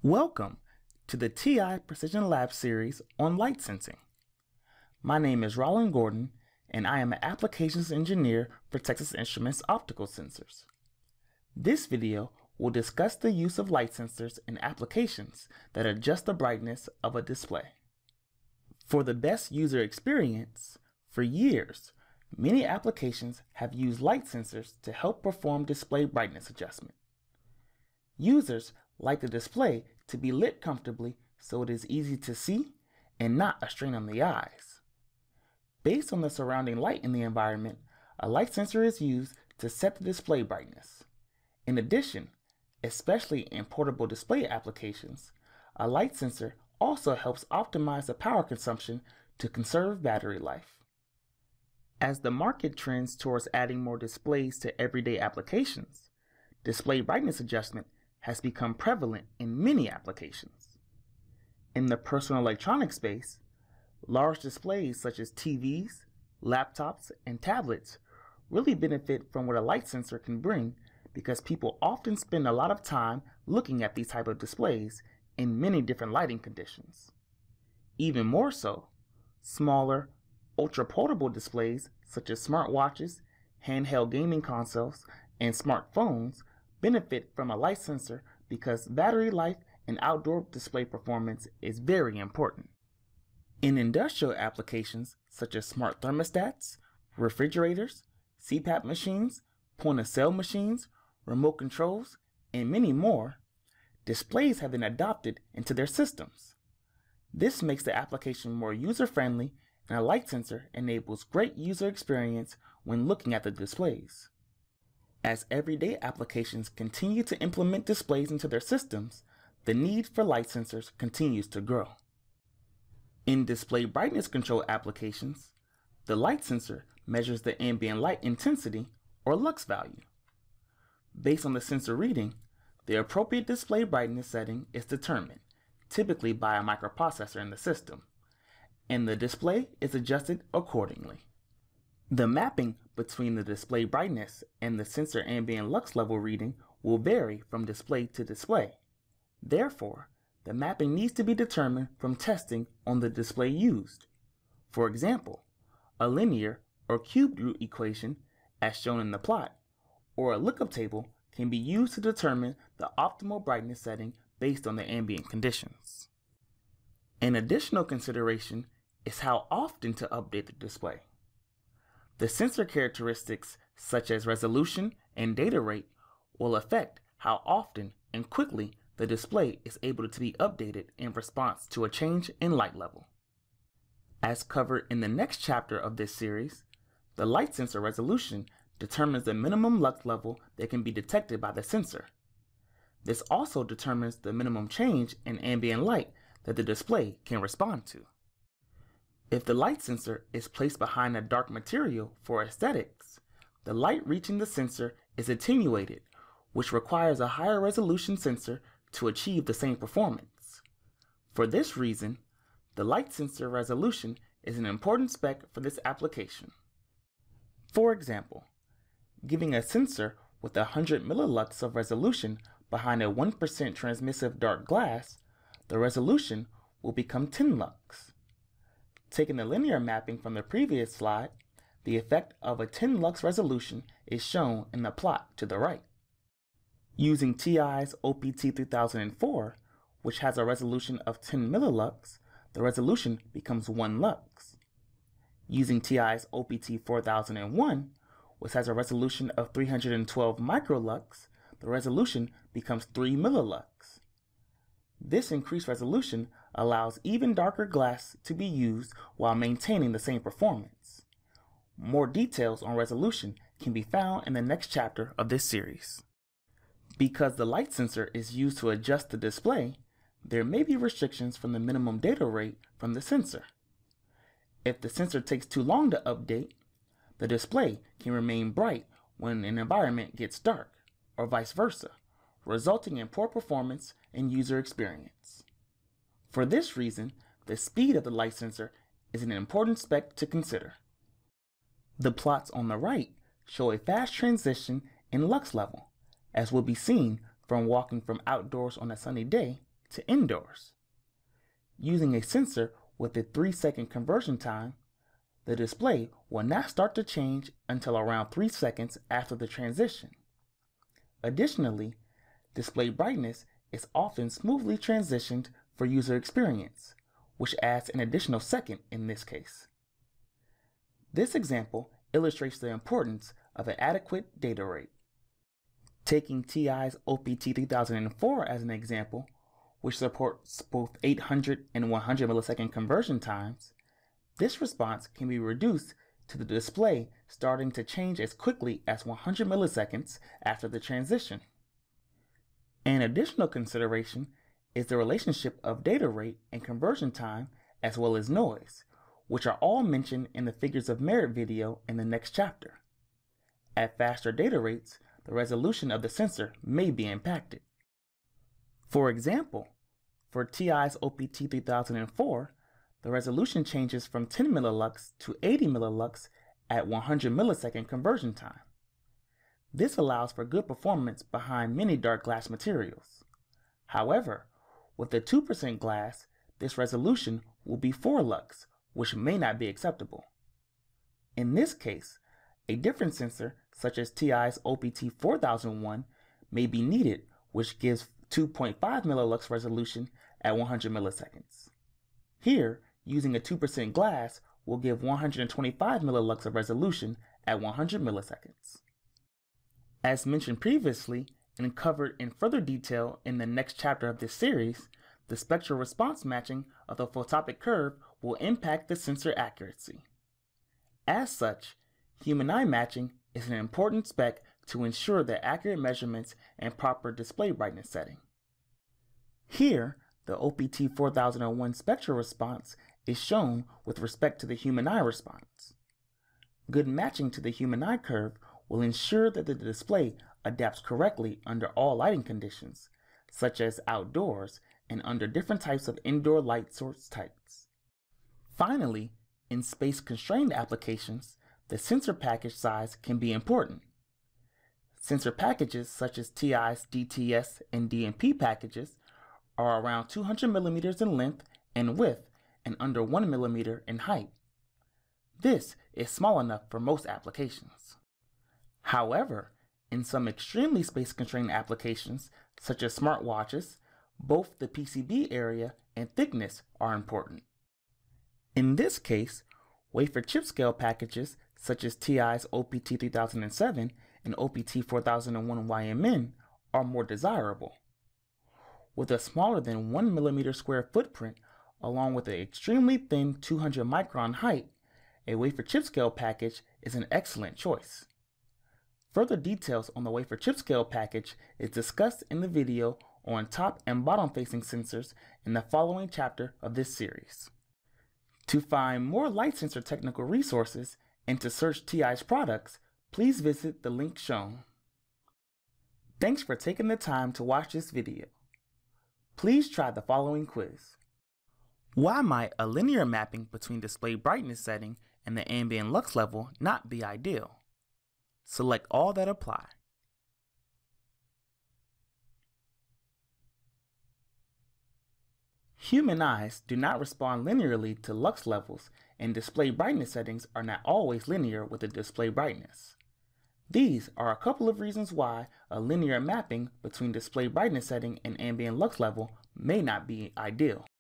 Welcome to the TI Precision Lab series on light sensing. My name is Roland Gordon, and I am an applications engineer for Texas Instruments optical sensors. This video will discuss the use of light sensors in applications that adjust the brightness of a display. For the best user experience, for years, many applications have used light sensors to help perform display brightness adjustment. Users like the display to be lit comfortably so it is easy to see and not a strain on the eyes. Based on the surrounding light in the environment, a light sensor is used to set the display brightness. In addition, especially in portable display applications, a light sensor also helps optimize the power consumption to conserve battery life. As the market trends towards adding more displays to everyday applications, display brightness adjustment has become prevalent in many applications. In the personal electronics space, large displays such as TVs, laptops, and tablets really benefit from what a light sensor can bring because people often spend a lot of time looking at these type of displays in many different lighting conditions. Even more so, smaller, ultra-portable displays such as smartwatches, handheld gaming consoles, and smartphones benefit from a light sensor because battery life and outdoor display performance is very important. In industrial applications such as smart thermostats, refrigerators, CPAP machines, point-of-sale machines, remote controls, and many more, displays have been adopted into their systems. This makes the application more user-friendly, and a light sensor enables great user experience when looking at the displays. As everyday applications continue to implement displays into their systems, the need for light sensors continues to grow. In display brightness control applications, the light sensor measures the ambient light intensity, or lux value. Based on the sensor reading, the appropriate display brightness setting is determined, typically by a microprocessor in the system, and the display is adjusted accordingly. The mapping between the display brightness and the sensor ambient lux level reading will vary from display to display. Therefore, the mapping needs to be determined from testing on the display used. For example, a linear or cube root equation, as shown in the plot, or a lookup table can be used to determine the optimal brightness setting based on the ambient conditions. An additional consideration is how often to update the display. The sensor characteristics such as resolution and data rate will affect how often and quickly the display is able to be updated in response to a change in light level. As covered in the next chapter of this series, the light sensor resolution determines the minimum lux level that can be detected by the sensor. This also determines the minimum change in ambient light that the display can respond to. If the light sensor is placed behind a dark material for aesthetics, the light reaching the sensor is attenuated, which requires a higher resolution sensor to achieve the same performance. For this reason, the light sensor resolution is an important spec for this application. For example, giving a sensor with 100 millilux of resolution behind a 1% transmissive dark glass, the resolution will become 10 lux. Taking the linear mapping from the previous slide, the effect of a 10 lux resolution is shown in the plot to the right. Using TI's OPT 3004, which has a resolution of 10 millilux, the resolution becomes 1 lux. Using TI's OPT 4001, which has a resolution of 312 microlux, the resolution becomes 3 millilux. This increased resolution allows even darker glass to be used while maintaining the same performance. More details on resolution can be found in the next chapter of this series. Because the light sensor is used to adjust the display, there may be restrictions from the minimum data rate from the sensor. If the sensor takes too long to update, the display can remain bright when an environment gets dark, or vice versa, resulting in poor performance and user experience. For this reason, the speed of the light sensor is an important spec to consider. The plots on the right show a fast transition in lux level, as will be seen from walking from outdoors on a sunny day to indoors. Using a sensor with a 3-second conversion time, the display will not start to change until around 3 seconds after the transition. Additionally, display brightness is often smoothly transitioned for user experience, which adds an additional second in this case. This example illustrates the importance of an adequate data rate. Taking TI's OPT 3004 as an example, which supports both 800 and 100 millisecond conversion times, this response can be reduced to the display starting to change as quickly as 100 milliseconds after the transition. An additional consideration is the relationship of data rate and conversion time as well as noise, which are all mentioned in the Figures of Merit video in the next chapter. At faster data rates, the resolution of the sensor may be impacted. For example, for TI's OPT 3004, the resolution changes from 10 millilux to 80 millilux at 100 millisecond conversion time. This allows for good performance behind many dark glass materials. However, with the 2% glass, this resolution will be 4 lux, which may not be acceptable. In this case, a different sensor, such as TI's OPT 4001, may be needed, which gives 2.5 millilux resolution at 100 milliseconds. Here, using a 2% glass will give 125 millilux of resolution at 100 milliseconds. As mentioned previously and covered in further detail in the next chapter of this series, the spectral response matching of the photopic curve will impact the sensor accuracy. As such, human eye matching is an important spec to ensure the accurate measurements and proper display brightness setting. Here, the OPT 4001 spectral response is shown with respect to the human eye response. Good matching to the human eye curve will ensure that the display adapts correctly under all lighting conditions, such as outdoors and under different types of indoor light source types. Finally, in space-constrained applications, the sensor package size can be important. Sensor packages such as TI's DTS and DMP packages are around 200 millimeters in length and width and under 1 millimeter in height. This is small enough for most applications. However, in some extremely space-constrained applications, such as smartwatches, both the PCB area and thickness are important. In this case, wafer chip scale packages such as TI's OPT 3007 and OPT 4001 YMN are more desirable. With a smaller than 1 millimeter square footprint, along with an extremely thin 200 micron height, a wafer chip scale package is an excellent choice. Further details on the wafer chip scale package is discussed in the video on top and bottom facing sensors in the following chapter of this series. To find more light sensor technical resources and to search TI's products, please visit the link shown. Thanks for taking the time to watch this video. Please try the following quiz. Why might a linear mapping between display brightness setting and the ambient lux level not be ideal? Select all that apply. Human eyes do not respond linearly to lux levels, and display brightness settings are not always linear with the display brightness. These are a couple of reasons why a linear mapping between display brightness setting and ambient lux level may not be ideal.